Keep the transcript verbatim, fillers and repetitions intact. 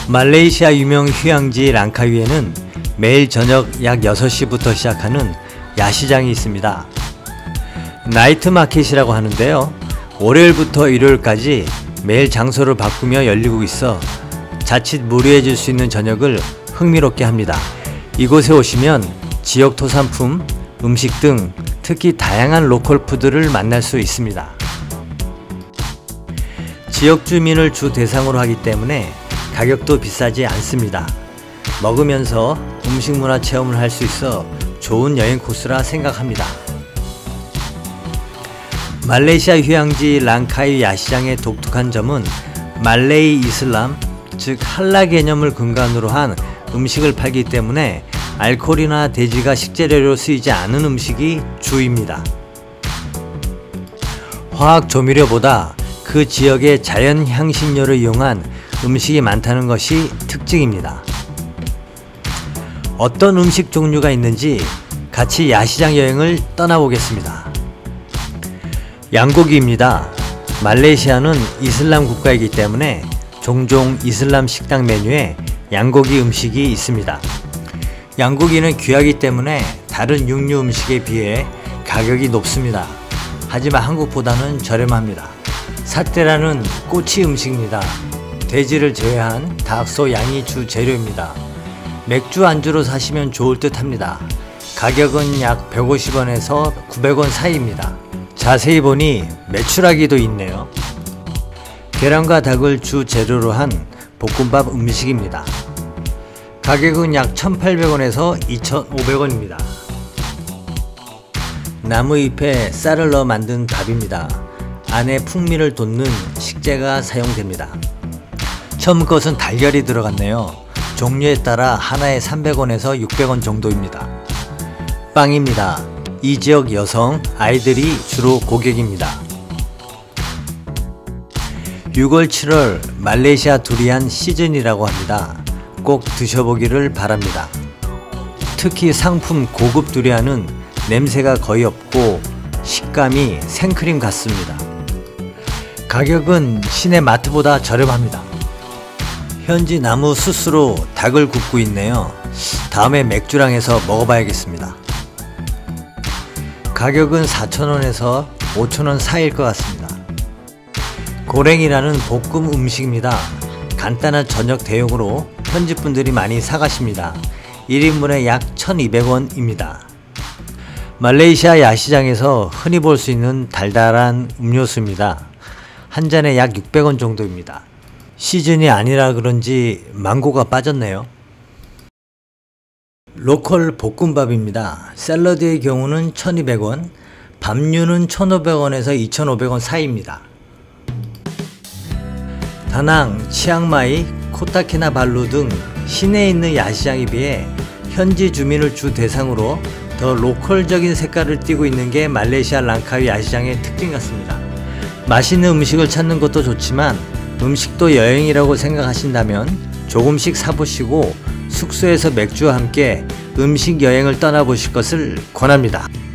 말레이시아 유명 휴양지 랑카위에는 매일 저녁 약 여섯 시부터 시작하는 야시장이 있습니다. 나이트 마켓이라고 하는데요. 월요일부터 일요일까지 매일 장소를 바꾸며 열리고 있어 자칫 무료해질 수 있는 저녁을 흥미롭게 합니다. 이곳에 오시면 지역 토산품, 음식 등 특히 다양한 로컬 푸드를 만날 수 있습니다. 지역 주민을 주 대상으로 하기 때문에 가격도 비싸지 않습니다. 먹으면서 음식 문화 체험을 할 수 있어 좋은 여행 코스라 생각합니다. 말레이시아 휴양지 랑카위 야시장의 독특한 점은 말레이 이슬람, 즉 할라 개념을 근간으로 한 음식을 팔기 때문에 알코올이나 돼지가 식재료로 쓰이지 않은 음식이 주입니다. 화학 조미료보다 그 지역의 자연 향신료를 이용한 음식이 많다는 것이 특징입니다. 어떤 음식 종류가 있는지 같이 야시장 여행을 떠나보겠습니다. 양고기입니다. 말레이시아는 이슬람 국가이기 때문에 종종 이슬람 식당 메뉴에 양고기 음식이 있습니다. 양고기는 귀하기 때문에 다른 육류 음식에 비해 가격이 높습니다. 하지만 한국보다는 저렴합니다. 사테라는 꼬치 음식입니다. 돼지를 제외한 닭, 소, 양이 주 재료입니다. 맥주 안주로 사시면 좋을 듯 합니다. 가격은 약 백오십 원에서 구백 원 사이입니다. 자세히 보니 메추라기도 있네요. 계란과 닭을 주 재료로 한 볶음밥 음식입니다. 가격은 약 천팔백 원에서 이천오백 원입니다. 나무잎에 쌀을 넣어 만든 밥입니다. 안에 풍미를 돋는 식재가 사용됩니다. 처음 것은 달걀이 들어갔네요. 종류에 따라 하나에 삼백 원에서 육백 원 정도입니다. 빵입니다. 이 지역 여성, 아이들이 주로 고객입니다. 유월, 칠월 말레이시아 두리안 시즌이라고 합니다. 꼭 드셔보기를 바랍니다. 특히 상품 고급 두리안은 냄새가 거의 없고 식감이 생크림 같습니다. 가격은 시내 마트보다 저렴합니다. 현지 나무 숯으로 닭을 굽고 있네요. 다음에 맥주랑 해서 먹어봐야겠습니다. 가격은 사천 원에서 오천 원 사이일 것 같습니다. 고랭이라는 볶음 음식입니다. 간단한 저녁 대용으로 현지 분들이 많이 사가십니다. 일 인분에 약 천이백 원입니다. 말레이시아 야시장에서 흔히 볼 수 있는 달달한 음료수입니다. 한 잔에 약 육백 원 정도입니다. 시즌이 아니라 그런지 망고가 빠졌네요. 로컬 볶음밥입니다. 샐러드의 경우는 천이백 원, 밥류는 천오백 원에서 이천오백 원 사이입니다. 다낭, 치앙마이, 코타키나발루 등 시내에 있는 야시장에 비해 현지 주민을 주 대상으로 더 로컬적인 색깔을 띠고 있는 게 말레이시아 랑카위 야시장의 특징 같습니다. 맛있는 음식을 찾는 것도 좋지만 음식도 여행이라고 생각하신다면 조금씩 사보시고 숙소에서 맥주와 함께 음식 여행을 떠나보실 것을 권합니다.